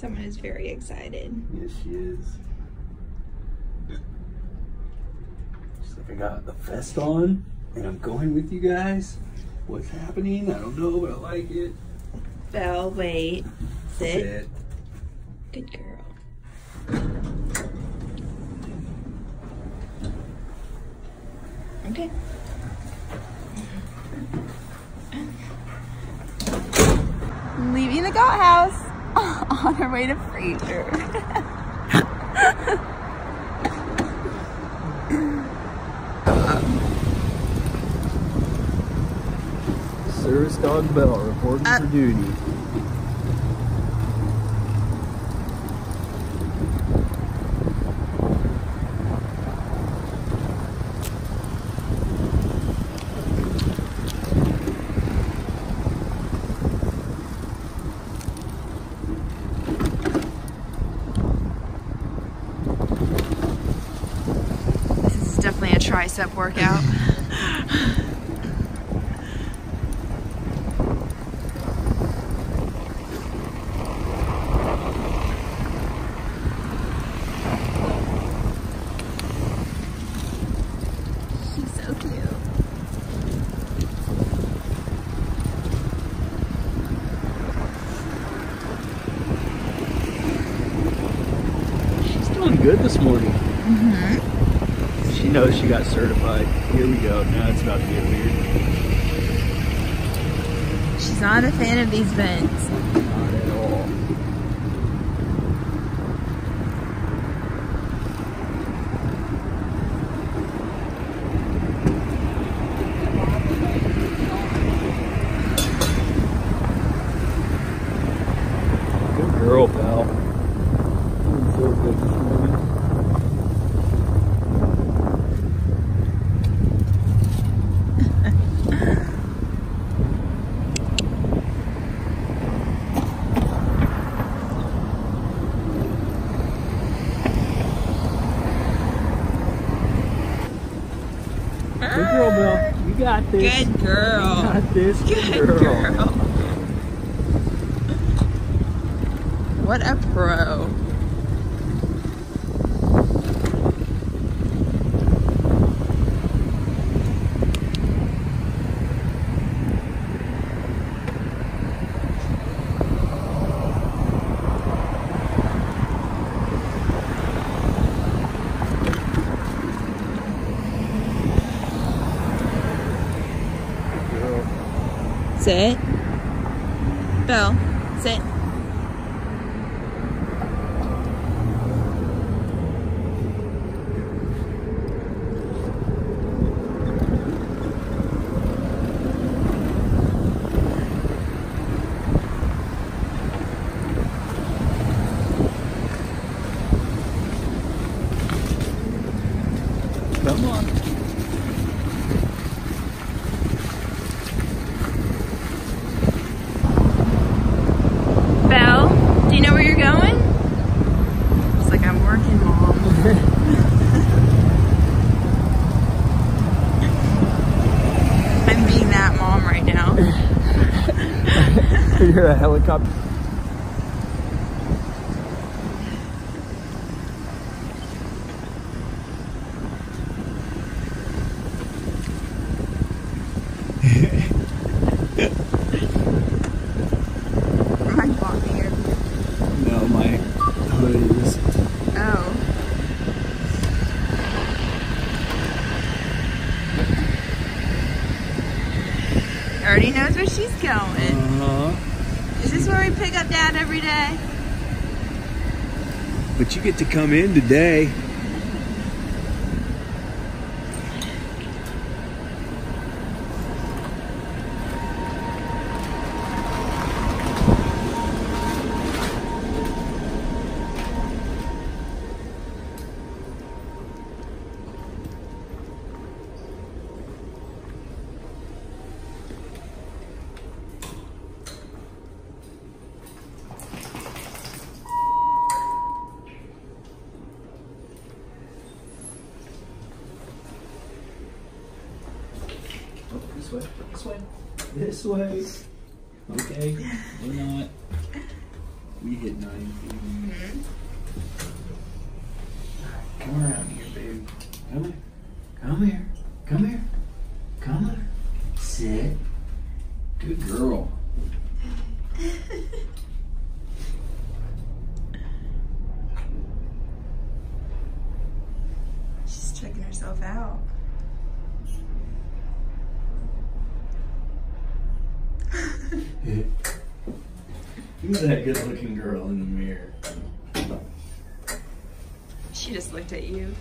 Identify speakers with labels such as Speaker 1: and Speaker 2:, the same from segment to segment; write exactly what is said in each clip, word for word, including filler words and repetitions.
Speaker 1: Someone is very excited.
Speaker 2: Yes, she is. So I got the vest on, and I'm going with you guys. What's happening? I don't know, but I like it.
Speaker 1: Belle, wait. Sit.
Speaker 2: Sit.
Speaker 1: Good girl. Okay. Leaving the goat house on our way to Frazier.
Speaker 2: Service dog Belle reporting
Speaker 1: Up.
Speaker 2: for duty.
Speaker 1: Definitely a tricep workout. She's so cute.
Speaker 2: She's doing good this morning.
Speaker 1: Mm-hmm.
Speaker 2: She knows she got certified. Here we go. Now it's about to get weird.
Speaker 1: She's not a fan of these vents.
Speaker 2: Not at all. Good girl, pal. Doing so good this morning. Good girl, Belle. You got this.
Speaker 1: Good girl.
Speaker 2: You got this. Good,
Speaker 1: Good
Speaker 2: girl.
Speaker 1: girl. What a pro. Sit. Belle, sit.
Speaker 2: Come on.
Speaker 1: Belle, do you know where you're going? It's like, I'm working, Mom. I'm being that mom right now.
Speaker 2: You're a helicopter.
Speaker 1: Am I blocking your view?
Speaker 2: No, my hood is.
Speaker 1: Oh. Already knows where she's going.
Speaker 2: Uh-huh.
Speaker 1: Is this where we pick up Dad every day?
Speaker 2: But you get to come in today. This way, this way, this way. Okay, we're not. We hit nine feet. Mm-hmm. Come around here, baby. Come here. Come here. Come here. Come here. Sit. Good girl.
Speaker 1: She's checking herself out.
Speaker 2: Look at that good-looking girl in the mirror.
Speaker 1: She just looked at you.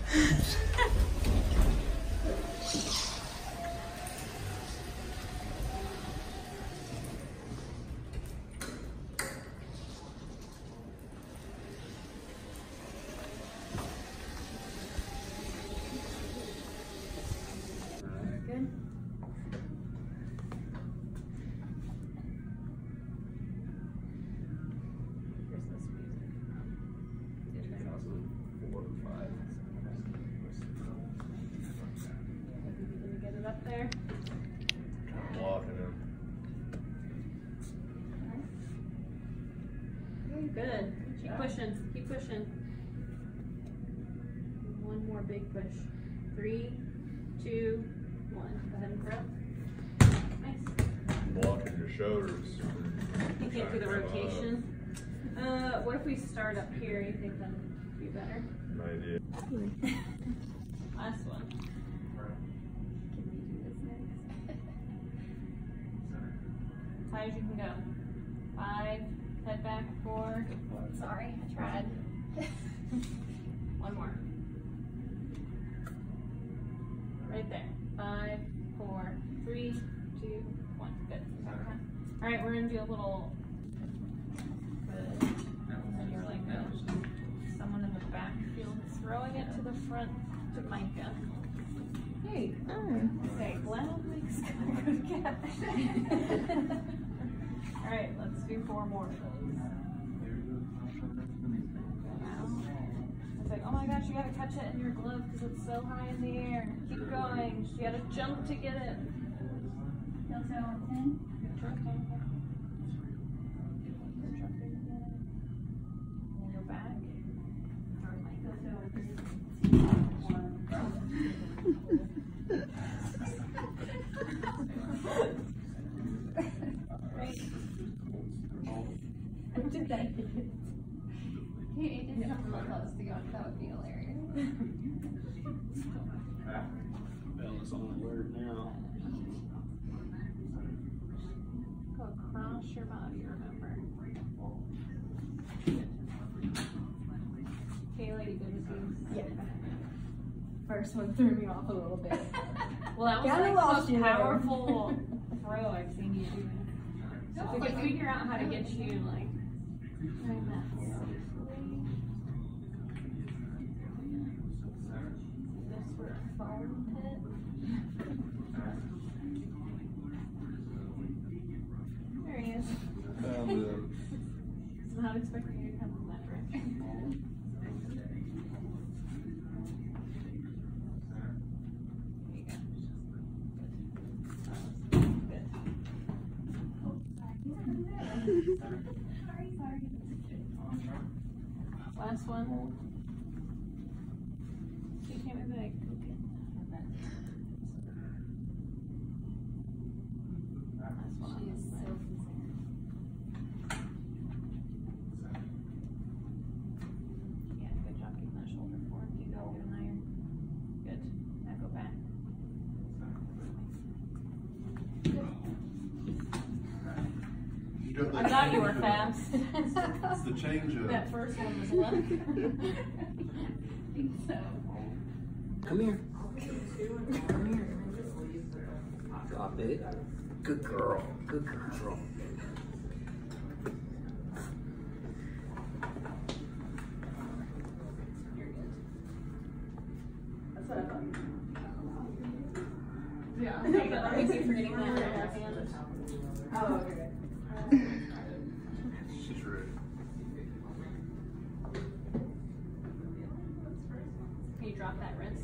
Speaker 3: Up there.
Speaker 4: I'm walking him.
Speaker 3: Good. Keep pushing. Keep pushing. One more big push. Three, two, one. Go ahead and throw. Nice.
Speaker 4: I'm blocking your shoulders.
Speaker 3: You can't do the rotation. Uh, what if we start up here? You think that would be better?
Speaker 4: No idea.
Speaker 3: Last one. As high as you can go. Five, head back, four.
Speaker 1: Sorry, I tried.
Speaker 3: One more. Right there. Five, four, three, two, one. Good. Okay. All right, we're gonna do a little. Good. And you're like uh, someone in the backfield throwing it to the front to Micah. Hey.
Speaker 1: Oh.
Speaker 3: Okay, glad makes good catch. All right, let's do four more of those. It's like, oh my gosh, you gotta catch it in your glove because it's so high in the air. Keep going. You gotta jump to get it.
Speaker 1: Heel toe on ten.
Speaker 3: Good job, Monica. Good job, baby. And go back. Or Micah. Right.
Speaker 1: What did that hit? Hey, it didn't have to look close to go. That would be hilarious.
Speaker 2: Bella's on alert now.
Speaker 3: Go across your body, remember. Okay, lady, good to see.
Speaker 1: Yeah. First one threw me off a little bit.
Speaker 3: Well, that was
Speaker 1: Kinda
Speaker 3: like
Speaker 1: lost
Speaker 3: the
Speaker 1: you
Speaker 3: most
Speaker 1: there.
Speaker 3: powerful throw I've seen you do. So if we could figure out how to get you, like, doing that safely. This sort of foam pit. There he is.
Speaker 4: Found him.
Speaker 3: Was not expecting you to come from that direction.
Speaker 1: Sorry, sorry.
Speaker 3: Last one. You can't move it. Last one.
Speaker 1: She is so
Speaker 3: Yeah, good job keeping that shoulder forward. You go even higher. Good. Now go back. I thought you were fast.
Speaker 4: It's the change of.
Speaker 3: That first one was left.
Speaker 1: I think so.
Speaker 2: Come here. Come here. Drop it. Good girl. Good girl.
Speaker 1: That's what I thought.
Speaker 3: Yeah. Okay, I think you're forgetting that in your hand.
Speaker 1: Oh, okay.
Speaker 4: She's ready.
Speaker 3: Can you drop that wrist?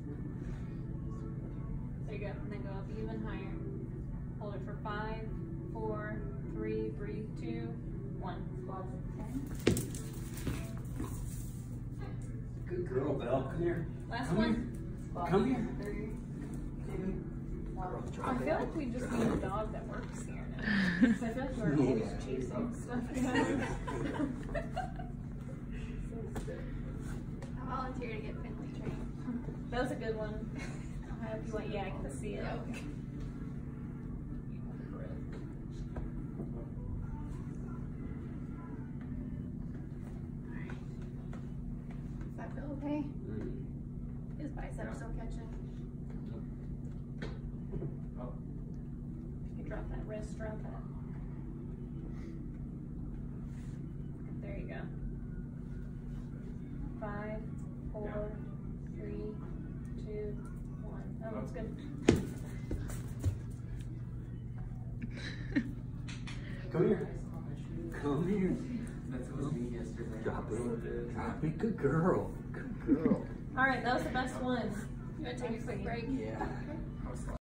Speaker 3: There you go. And then go up even higher. Hold it for five, four, three, breathe, two, one.
Speaker 2: Good girl, Belle. Come here.
Speaker 3: Last
Speaker 2: Come
Speaker 3: one.
Speaker 2: Here. Come here.
Speaker 1: Three, two, one.
Speaker 3: I feel like we just need a dog that works here now. Because I feel like we're always
Speaker 2: Yeah.
Speaker 3: chasing stuff.
Speaker 1: I volunteer to get Finley trained.
Speaker 3: That was a good one. I hope you want, yeah, I can see it.
Speaker 1: Does that feel okay?
Speaker 2: Mm-hmm.
Speaker 1: His biceps still catching.
Speaker 3: You drop that wrist, drop that. There you go. Five, four, three, two, one. Oh, that's good.
Speaker 2: Come here. Come here. That's what me yesterday. Drop it. Drop it. Good girl. Good girl.
Speaker 3: All right, that was the best one.
Speaker 1: You want to take a quick break?
Speaker 2: Yeah.